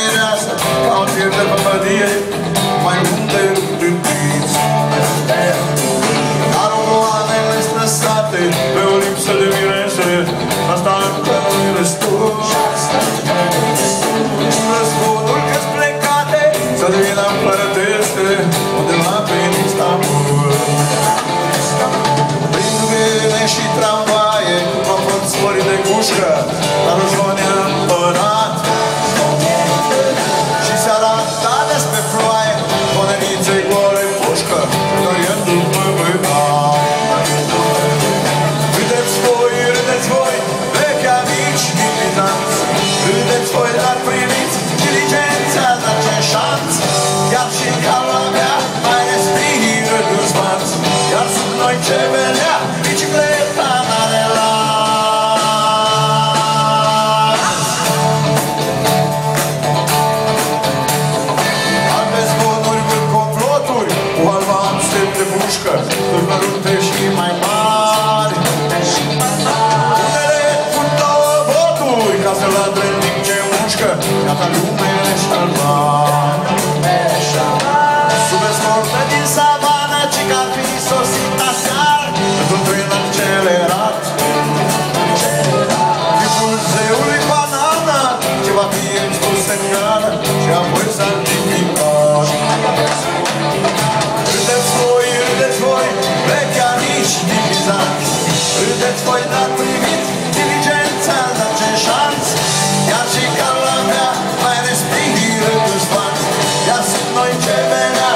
mireasă, ca un fier de pămădie, mai unde rânduiți. Aromoanele străsate, pe o lipsă de mirese, asta încă nu-i destul. Răzbunul că-s plecate, să devină împărătese, undeva prin Istanbul. Prin vene și tramvaie, cu confort sporit de cușcă, la Rujoni împărat. Și seara ta despre ploaie, ponenițe gole pușcă, doriându-mă băgat. Râdeți voi, vechi amici din Bizanț, râdeți voi, dar primiți diligența, dar ce șanț. Iar și calma mea mai respiră de-un spanț, iar sub noi ce venea, bicicleta n-are lanț. Albe zvonuri vând comploturi, cu alba amstem de pușcă, mărunte și mai mari. Unele pun două voturi, ca să ladre în timp ce mușcă, iată lumele șalmari. Sub escortă din savană, ci că-ar fi sosit aseară, într-un tren accelerat. Chipul zeului banană, ce va fi expus în iară, și apoi santificat. Râdeți voi, vechi amici din Bizanț, râdeți voi, dar primiți diligența, dar ce șanț. Iar și calma mea mai respiră de-un spanț, iar sunt noi ce venea,